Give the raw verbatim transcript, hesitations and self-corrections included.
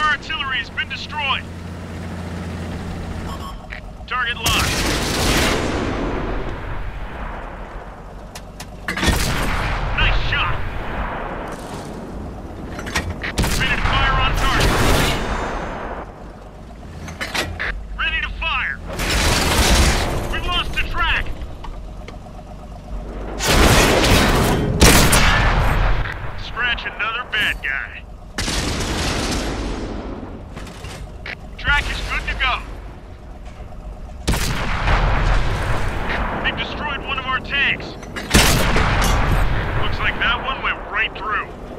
artillery has been destroyed. Target locked. Nice shot. Ready to fire on target. Ready to fire. We've lost the track. Scratch another bad guy. Track is good to go. They've destroyed one of our tanks. Looks like that one went right through.